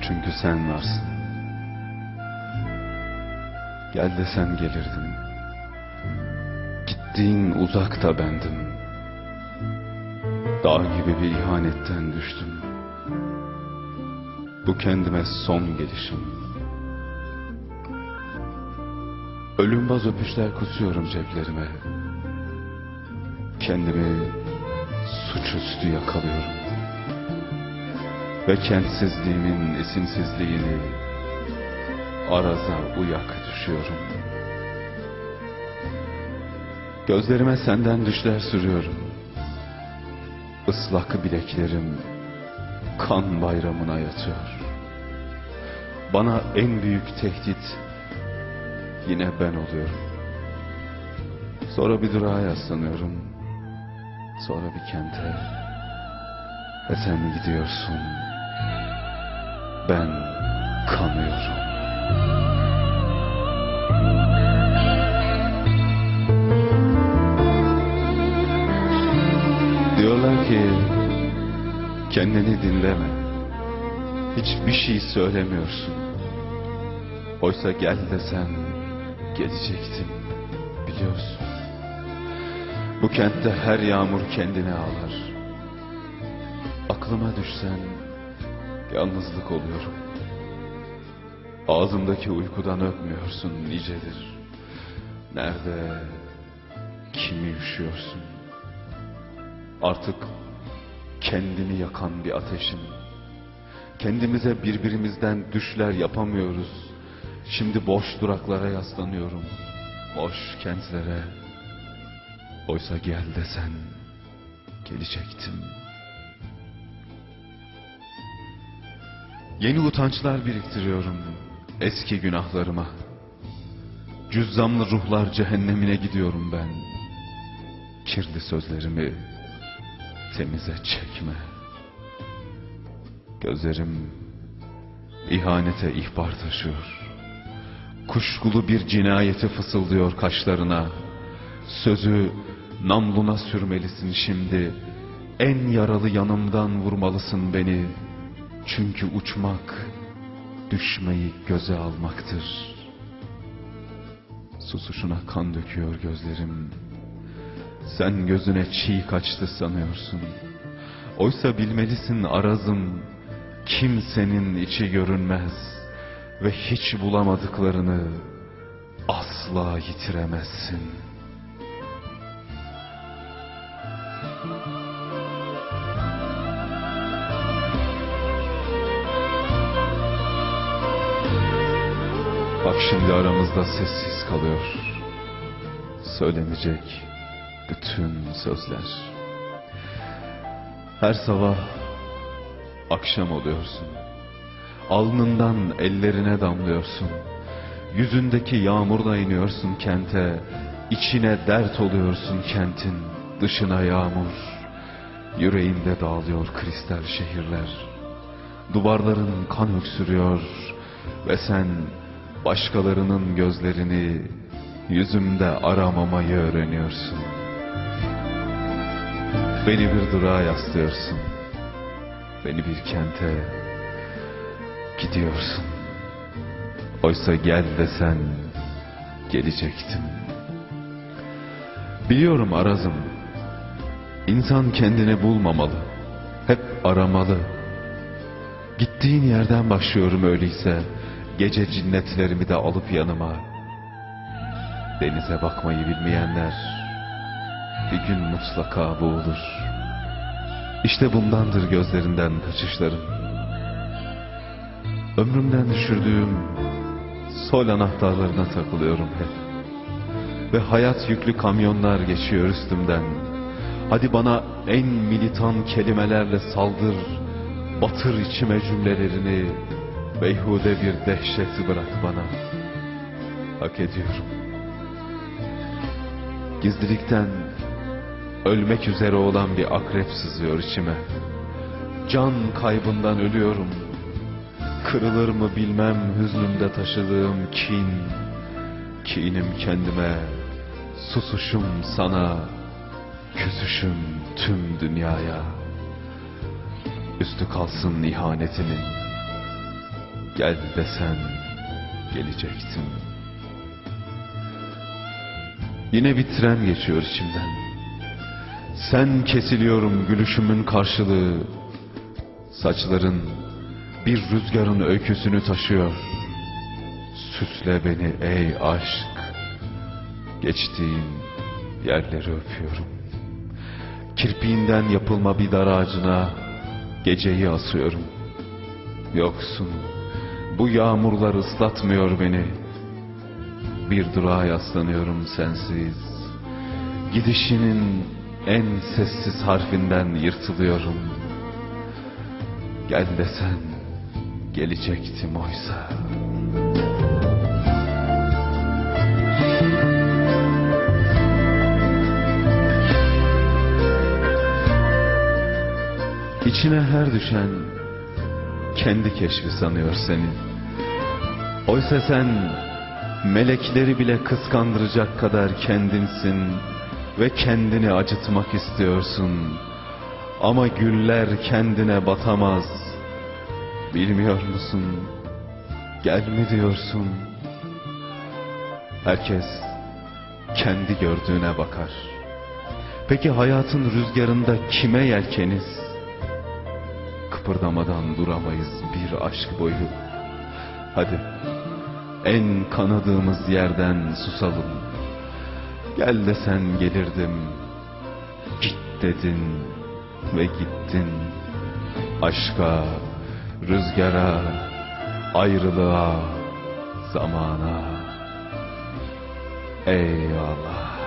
Çünkü sen varsın. Gel desen gelirdim. Gittiğin uzakta bendim. Dağ gibi bir ihanetten düştüm. Bu kendime son gelişim. Ölümbaz öpüşler kusuyorum ceplerime. Kendimi suçüstü yakalıyorum. Ve kentsizliğimin isimsizliğini araza uyak düşüyorum. Gözlerime senden düşler sürüyorum. Islak bileklerim kan bayramına yatıyor. Bana en büyük tehdit yine ben oluyorum. Sonra bir durağa yaslanıyorum. Sonra bir kente. Ve sen gidiyorsun. Ben kanıyorum. Diyorlar ki kendini dinleme. Hiçbir şey söylemiyorsun. Oysa gel desen gelecektim, biliyorsun. Bu kentte her yağmur kendine ağlar. Aklıma düşsen yalnızlık oluyorum. Ağzımdaki uykudan öpmüyorsun nicedir. Nerede, kimi üşüyorsun? Artık kendimi yakan bir ateşim. Kendimize birbirimizden düşler yapamıyoruz. Şimdi boş duraklara yaslanıyorum. Boş kentlere. Oysa gel desen gelecektim. Yeni utançlar biriktiriyorum eski günahlarıma. Cüzzamlı ruhlar cehennemine gidiyorum ben. Kirli sözlerimi temize çekme. Gözlerim ihanete ihbar taşıyor. Kuşkulu bir cinayeti fısıldıyor kaşlarına. Sözü namluna sürmelisin şimdi. En yaralı yanımdan vurmalısın beni. Çünkü uçmak, düşmeyi göze almaktır. Susuşuna kan döküyor gözlerim. Sen gözüne çiğ kaçtı sanıyorsun. Oysa bilmelisin arazım, kimsenin içi görünmez. Ve hiç bulamadıklarını asla yitiremezsin. Bak şimdi aramızda sessiz kalıyor söylenecek bütün sözler. Her sabah akşam oluyorsun. Alnından ellerine damlıyorsun. Yüzündeki yağmurla iniyorsun kente. İçine dert oluyorsun kentin. Dışına yağmur. Yüreğinde dağılıyor kristal şehirler. Duvarların kan öksürüyor. Ve sen başkalarının gözlerini yüzümde aramamayı öğreniyorsun. Beni bir durağa yaslıyorsun. Beni bir kente gidiyorsun. Oysa gel desen gelecektim. Biliyorum arazım. İnsan kendini bulmamalı. Hep aramalı. Gittiğin yerden başlıyorum öyleyse. Gece cinnetlerimi de alıp yanıma. Denize bakmayı bilmeyenler bir gün mutlaka boğulur. İşte bundandır gözlerinden kaçışlarım. Ömrümden düşürdüğüm sol anahtarlarına takılıyorum hep. Ve hayat yüklü kamyonlar geçiyor üstümden. Hadi bana en militan kelimelerle saldır. Batır içime cümlelerini. Beyhude bir dehşet bırak bana. Hak ediyorum. Gizlilikten ölmek üzere olan bir akrep sızıyor içime. Can kaybından ölüyorum. Kırılır mı bilmem hüznümde taşıdığım kin. Kinim kendime, susuşum sana, küsüşüm tüm dünyaya. Üstü kalsın ihanetinin, Gel desen gelecektim. Yine bir tren geçiyor içimden. Sen kesiliyorum gülüşümün karşılığı. Saçların bir rüzgarın öyküsünü taşıyor. Süsle beni ey aşk. Geçtiğin yerleri öpüyorum. Kirpiğinden yapılma bir dar ağacına geceyi asıyorum. Yoksun, bu yağmurlar ıslatmıyor beni. Bir durağa yaslanıyorum sensiz. Gidişinin en sessiz harfinden yırtılıyorum. Gel desen gelecektim oysa. İçine her düşen kendi keşfi sanıyor seni. Oysa sen melekleri bile kıskandıracak kadar kendinsin ve kendini acıtmak istiyorsun. Ama güller kendine batamaz. Bilmiyor musun? Gel mi diyorsun? Herkes kendi gördüğüne bakar. Peki hayatın rüzgarında kime yelkeniz? Kıpırdamadan duramayız bir aşk boyu. Hadi en kanadığımız yerden susalım. Gel desen gelirdim. Git dedin ve gittin. Aşka, rüzgara, ayrılığa, zamana. Eyvallah.